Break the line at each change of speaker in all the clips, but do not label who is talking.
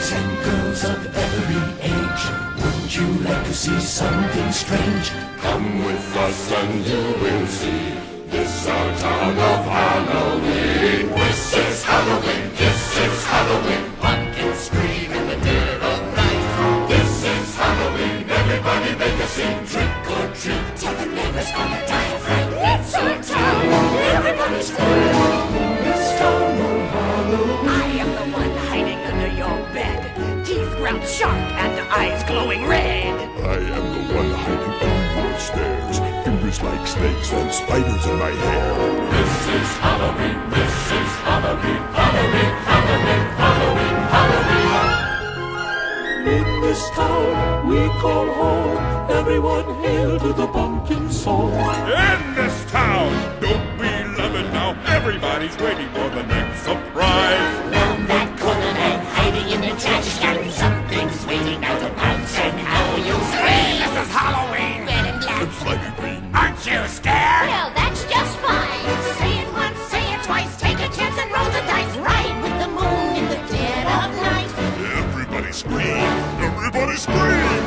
boys and girls of every age, wouldn't you like to see something strange?
Come with us and you will see. This our town of Halloween. This is Halloween. This is Halloween. Pumpkins scream in the dead of night. This is Halloween. Everybody make a scene. Trick or treat. Tell the neighbors gonna die of fright. It's our town. Everybody's free.
This town of Halloween.
I am the one hiding under your bed, teeth ground sharp and eyes glowing red.
I am the one hiding under your stairs, fingers like snakes and spiders in my hair. This is Halloween. This is Halloween. Halloween. Halloween. Halloween. Halloween.
In this town we call home, everyone hail to the pumpkin song.
In this town, don't we love it now? Everybody's waiting for the next surprise.
Round that corner and hiding in the trash can, something's waiting now to pounce and how you scream.
This is Halloween.
Red and black.
It's slimy green.
Aren't you scared?
Well, that's just fine. Say it once, say it twice, take a chance and roll the dice. Ride with the moon in the dead of night.
Everybody scream. Everybody scream.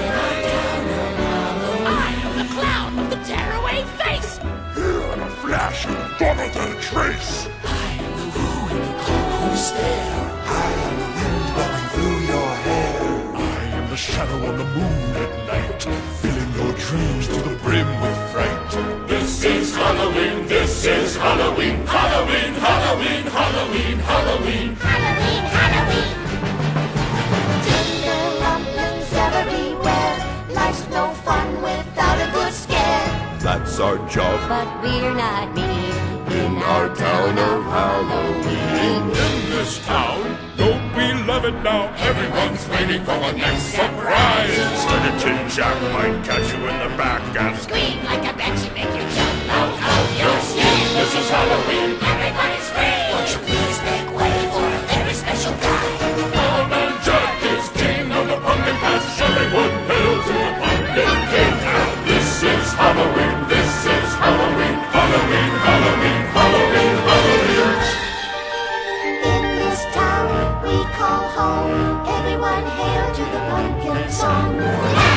I am the clown with the tearaway face.
Here in a flash, gone without a trace.
I am the who and you call who's there. I am the wind blowing through your hair.
I am the shadow on the moon at night, filling your dreams to the brim with fright. This is Halloween, this is Halloween, Halloween, Halloween, Halloween, Halloween.
Halloween, Halloween. Tinderlumblings everywhere. Life's no fun without a good scare.
That's our job
But we're not mean
in our town of Halloween. In this town, don't we love it now? Everyone's waiting for the next surprise. Skeleton Jack might catch you in the back and
Scream like a banshee, make you jump out of your skin.
This is Halloween.
Everybody's free. Won't you please make way for a very special guy?
Old Man Jack is king of the pumpkin patch. Everyone hail to the pumpkin king. Now this is Halloween. This is Halloween. Halloween. Halloween. Halloween. Halloween.
In this town we call home, everyone hail to the pumpkin song.